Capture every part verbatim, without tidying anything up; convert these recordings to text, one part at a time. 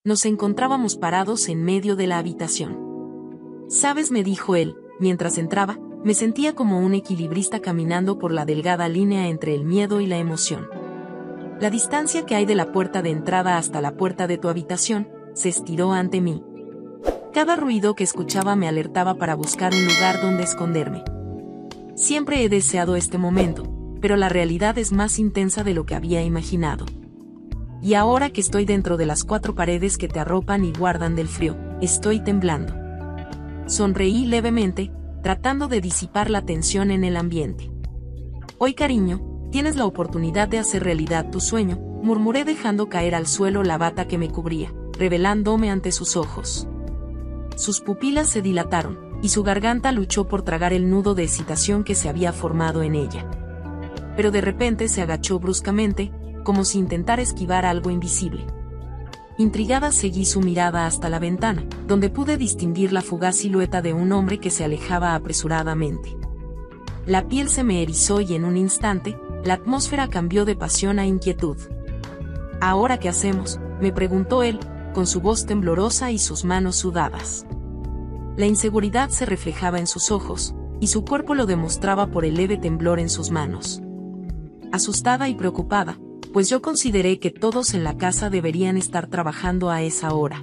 Nos encontrábamos parados en medio de la habitación. «¿Sabes?», me dijo él, mientras entraba, me sentía como un equilibrista caminando por la delgada línea entre el miedo y la emoción. La distancia que hay de la puerta de entrada hasta la puerta de tu habitación se estiró ante mí. Cada ruido que escuchaba me alertaba para buscar un lugar donde esconderme. Siempre he deseado este momento, pero la realidad es más intensa de lo que había imaginado. Y ahora que estoy dentro de las cuatro paredes que te arropan y guardan del frío, estoy temblando. Sonreí levemente, tratando de disipar la tensión en el ambiente. «Hoy, cariño, tienes la oportunidad de hacer realidad tu sueño», murmuré dejando caer al suelo la bata que me cubría, revelándome ante sus ojos. Sus pupilas se dilataron, y su garganta luchó por tragar el nudo de excitación que se había formado en ella. Pero de repente se agachó bruscamente, como si intentara esquivar algo invisible. Intrigada seguí su mirada hasta la ventana, donde pude distinguir la fugaz silueta de un hombre que se alejaba apresuradamente. La piel se me erizó y en un instante, la atmósfera cambió de pasión a inquietud. «¿Ahora qué hacemos?», me preguntó él, con su voz temblorosa y sus manos sudadas. La inseguridad se reflejaba en sus ojos, y su cuerpo lo demostraba por el leve temblor en sus manos. Asustada y preocupada, pues yo consideré que todos en la casa deberían estar trabajando a esa hora.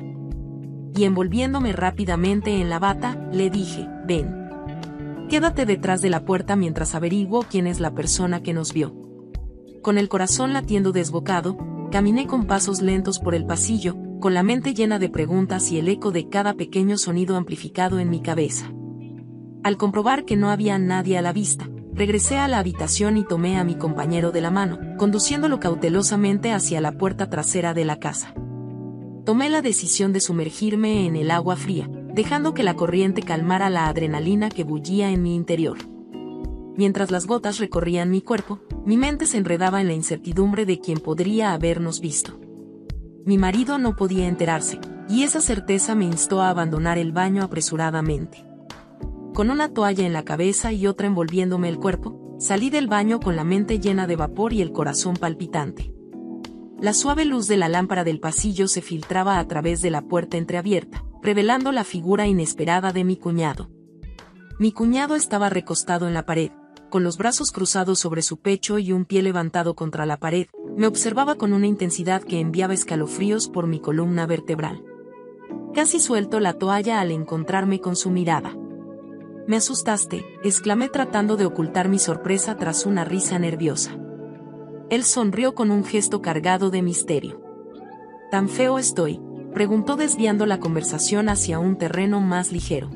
Y envolviéndome rápidamente en la bata, le dije: «Ven. Quédate detrás de la puerta mientras averiguo quién es la persona que nos vio». Con el corazón latiendo desbocado, caminé con pasos lentos por el pasillo, con la mente llena de preguntas y el eco de cada pequeño sonido amplificado en mi cabeza. Al comprobar que no había nadie a la vista, regresé a la habitación y tomé a mi compañero de la mano, conduciéndolo cautelosamente hacia la puerta trasera de la casa. Tomé la decisión de sumergirme en el agua fría, dejando que la corriente calmara la adrenalina que bullía en mi interior. Mientras las gotas recorrían mi cuerpo, mi mente se enredaba en la incertidumbre de quién podría habernos visto. Mi marido no podía enterarse, y esa certeza me instó a abandonar el baño apresuradamente. Con una toalla en la cabeza y otra envolviéndome el cuerpo, salí del baño con la mente llena de vapor y el corazón palpitante. La suave luz de la lámpara del pasillo se filtraba a través de la puerta entreabierta, revelando la figura inesperada de mi cuñado. Mi cuñado estaba recostado en la pared, con los brazos cruzados sobre su pecho y un pie levantado contra la pared. Me observaba con una intensidad que enviaba escalofríos por mi columna vertebral. Casi suelto la toalla al encontrarme con su mirada. «Me asustaste», exclamé tratando de ocultar mi sorpresa tras una risa nerviosa. Él sonrió con un gesto cargado de misterio. «¿Tan feo estoy?», preguntó desviando la conversación hacia un terreno más ligero.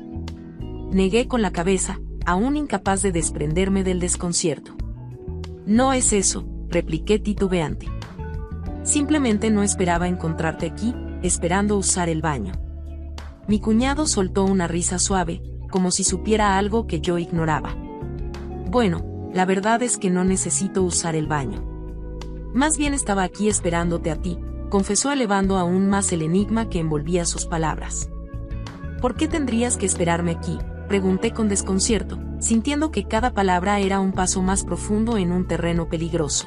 Negué con la cabeza, aún incapaz de desprenderme del desconcierto. «No es eso», repliqué titubeante. «Simplemente no esperaba encontrarte aquí, esperando usar el baño». Mi cuñado soltó una risa suave, como si supiera algo que yo ignoraba. «Bueno, la verdad es que no necesito usar el baño. Más bien estaba aquí esperándote a ti», confesó elevando aún más el enigma que envolvía sus palabras. «¿Por qué tendrías que esperarme aquí?», pregunté con desconcierto, sintiendo que cada palabra era un paso más profundo en un terreno peligroso.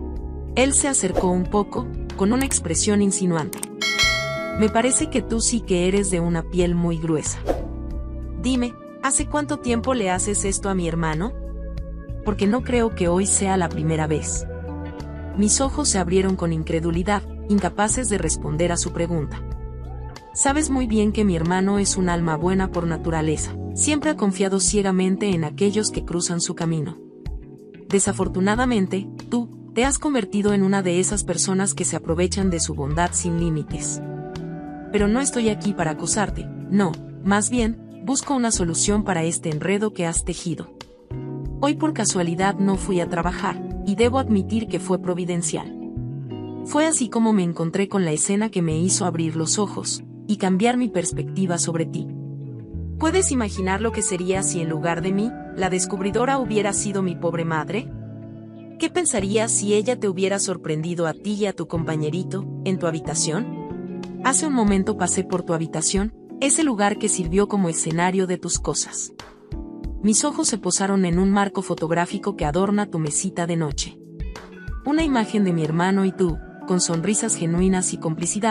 Él se acercó un poco, con una expresión insinuante. «Me parece que tú sí que eres de una piel muy gruesa. Dime, ¿hace cuánto tiempo le haces esto a mi hermano? Porque no creo que hoy sea la primera vez». Mis ojos se abrieron con incredulidad, incapaces de responder a su pregunta. «Sabes muy bien que mi hermano es un alma buena por naturaleza. Siempre ha confiado ciegamente en aquellos que cruzan su camino. Desafortunadamente, tú, te has convertido en una de esas personas que se aprovechan de su bondad sin límites. Pero no estoy aquí para acusarte, no, más bien, busco una solución para este enredo que has tejido. Hoy por casualidad no fui a trabajar, y debo admitir que fue providencial. Fue así como me encontré con la escena que me hizo abrir los ojos, y cambiar mi perspectiva sobre ti. ¿Puedes imaginar lo que sería si en lugar de mí, la descubridora hubiera sido mi pobre madre? ¿Qué pensarías si ella te hubiera sorprendido a ti y a tu compañerito, en tu habitación? Hace un momento pasé por tu habitación, ese lugar que sirvió como escenario de tus cosas. Mis ojos se posaron en un marco fotográfico que adorna tu mesita de noche. Una imagen de mi hermano y tú, con sonrisas genuinas y complicidad,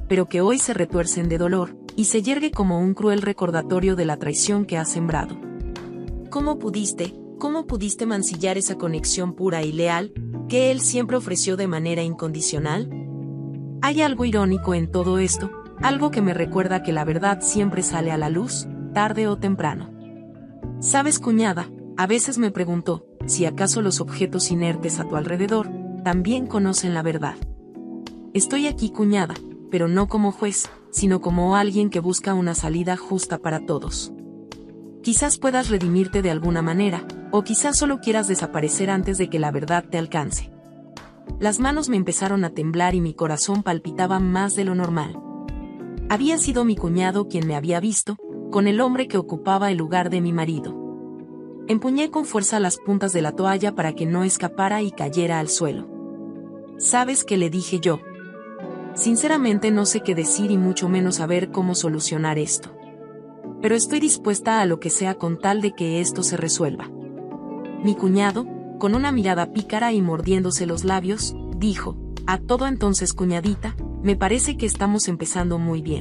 pero que hoy se retuercen de dolor, y se yergue como un cruel recordatorio de la traición que has sembrado. ¿Cómo pudiste, cómo pudiste mancillar esa conexión pura y leal, que él siempre ofreció de manera incondicional? Hay algo irónico en todo esto, algo que me recuerda que la verdad siempre sale a la luz, tarde o temprano. ¿Sabes, cuñada? A veces me pregunto, si acaso los objetos inertes a tu alrededor, también conocen la verdad. Estoy aquí, cuñada, pero no como juez, sino como alguien que busca una salida justa para todos. Quizás puedas redimirte de alguna manera, o quizás solo quieras desaparecer antes de que la verdad te alcance. Las manos me empezaron a temblar y mi corazón palpitaba más de lo normal. Había sido mi cuñado quien me había visto, con el hombre que ocupaba el lugar de mi marido. Empuñé con fuerza las puntas de la toalla para que no escapara y cayera al suelo. ¿Sabes qué le dije yo? Sinceramente no sé qué decir y mucho menos saber cómo solucionar esto. Pero estoy dispuesta a lo que sea con tal de que esto se resuelva. Mi cuñado, con una mirada pícara y mordiéndose los labios, dijo, «A todo entonces, cuñadita, me parece que estamos empezando muy bien».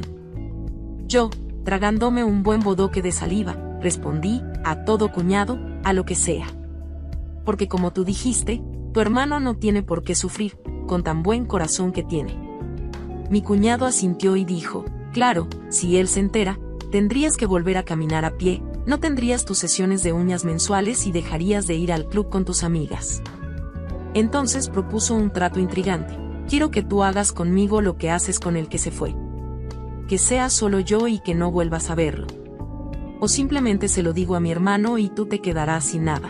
Yo, tragándome un buen bodoque de saliva, respondí, «A todo, cuñado, a lo que sea». Porque como tú dijiste, tu hermano no tiene por qué sufrir, con tan buen corazón que tiene. Mi cuñado asintió y dijo, «Claro, si él se entera, tendrías que volver a caminar a pie, no tendrías tus sesiones de uñas mensuales y dejarías de ir al club con tus amigas». Entonces propuso un trato intrigante. «Quiero que tú hagas conmigo lo que haces con el que se fue. Que sea solo yo y que no vuelvas a verlo. O simplemente se lo digo a mi hermano y tú te quedarás sin nada.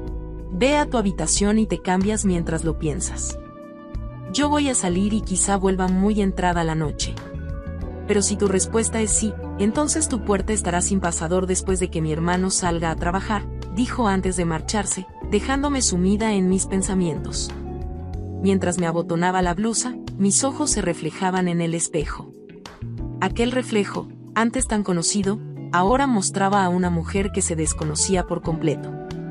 Ve a tu habitación y te cambias mientras lo piensas. Yo voy a salir y quizá vuelva muy entrada la noche. Pero si tu respuesta es sí, entonces tu puerta estará sin pasador después de que mi hermano salga a trabajar», dijo antes de marcharse, dejándome sumida en mis pensamientos. Mientras me abotonaba la blusa, mis ojos se reflejaban en el espejo. Aquel reflejo, antes tan conocido, ahora mostraba a una mujer que se desconocía por completo.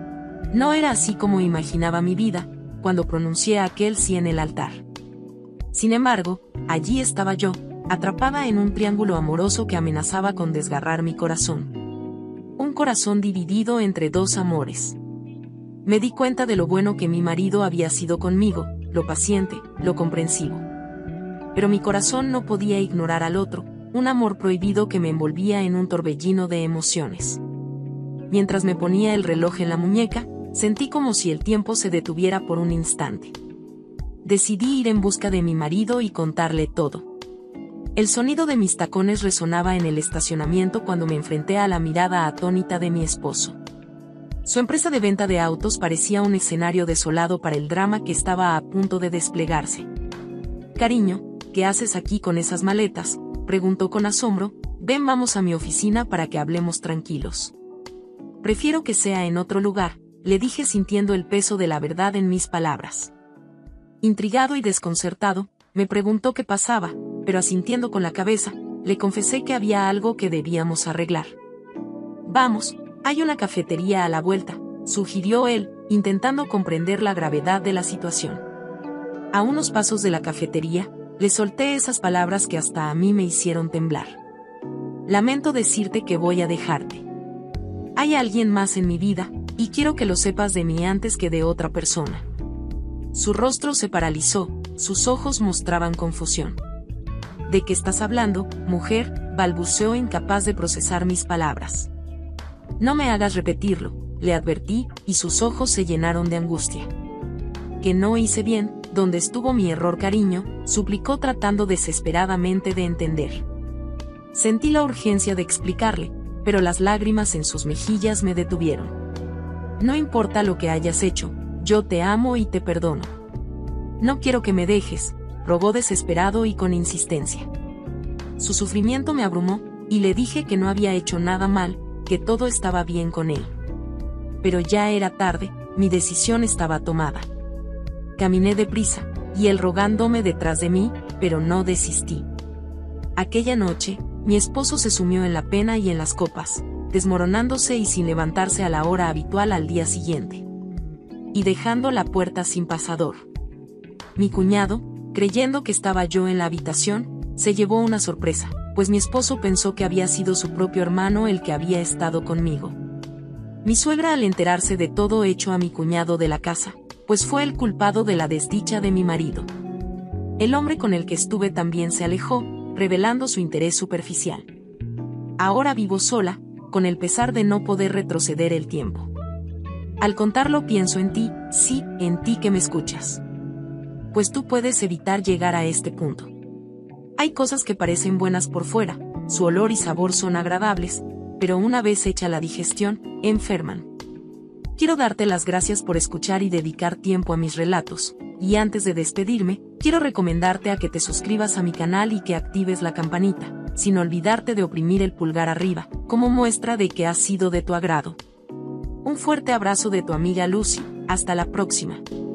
No era así como imaginaba mi vida, cuando pronuncié aquel sí en el altar. Sin embargo, allí estaba yo, atrapada en un triángulo amoroso que amenazaba con desgarrar mi corazón. Un corazón dividido entre dos amores. Me di cuenta de lo bueno que mi marido había sido conmigo, lo paciente, lo comprensivo. Pero mi corazón no podía ignorar al otro, un amor prohibido que me envolvía en un torbellino de emociones. Mientras me ponía el reloj en la muñeca, sentí como si el tiempo se detuviera por un instante. Decidí ir en busca de mi marido y contarle todo. El sonido de mis tacones resonaba en el estacionamiento cuando me enfrenté a la mirada atónita de mi esposo. Su empresa de venta de autos parecía un escenario desolado para el drama que estaba a punto de desplegarse. «Cariño, ¿qué haces aquí con esas maletas?», preguntó con asombro. «Ven, vamos a mi oficina para que hablemos tranquilos». «Prefiero que sea en otro lugar», le dije sintiendo el peso de la verdad en mis palabras. Intrigado y desconcertado, me preguntó qué pasaba, pero asintiendo con la cabeza, le confesé que había algo que debíamos arreglar. «Vamos, hay una cafetería a la vuelta», sugirió él, intentando comprender la gravedad de la situación. A unos pasos de la cafetería, le solté esas palabras que hasta a mí me hicieron temblar. «Lamento decirte que voy a dejarte. Hay alguien más en mi vida, y quiero que lo sepas de mí antes que de otra persona». Su rostro se paralizó, sus ojos mostraban confusión. «¿De qué estás hablando, mujer?», balbuceó incapaz de procesar mis palabras. «No me hagas repetirlo», le advertí, y sus ojos se llenaron de angustia. «Que no hice bien, ¿dónde estuvo mi error, cariño?», suplicó tratando desesperadamente de entender. Sentí la urgencia de explicarle, pero las lágrimas en sus mejillas me detuvieron. «No importa lo que hayas hecho, yo te amo y te perdono. No quiero que me dejes», rogó desesperado y con insistencia. Su sufrimiento me abrumó, y le dije que no había hecho nada mal, que todo estaba bien con él. Pero ya era tarde, mi decisión estaba tomada. Caminé deprisa, y él rogándome detrás de mí, pero no desistí. Aquella noche, mi esposo se sumió en la pena y en las copas, desmoronándose y sin levantarse a la hora habitual al día siguiente. Y dejando la puerta sin pasador. Mi cuñado, creyendo que estaba yo en la habitación, se llevó una sorpresa, pues mi esposo pensó que había sido su propio hermano el que había estado conmigo. Mi suegra, al enterarse de todo, echó a mi cuñado de la casa, pues fue el culpado de la desdicha de mi marido. El hombre con el que estuve también se alejó, revelando su interés superficial. Ahora vivo sola, con el pesar de no poder retroceder el tiempo. Al contarlo pienso en ti, sí, en ti que me escuchas. Pues tú puedes evitar llegar a este punto. Hay cosas que parecen buenas por fuera, su olor y sabor son agradables, pero una vez hecha la digestión, enferman. Quiero darte las gracias por escuchar y dedicar tiempo a mis relatos, y antes de despedirme, quiero recomendarte a que te suscribas a mi canal y que actives la campanita, sin olvidarte de oprimir el pulgar arriba, como muestra de que ha sido de tu agrado. Un fuerte abrazo de tu amiga Lucy, hasta la próxima.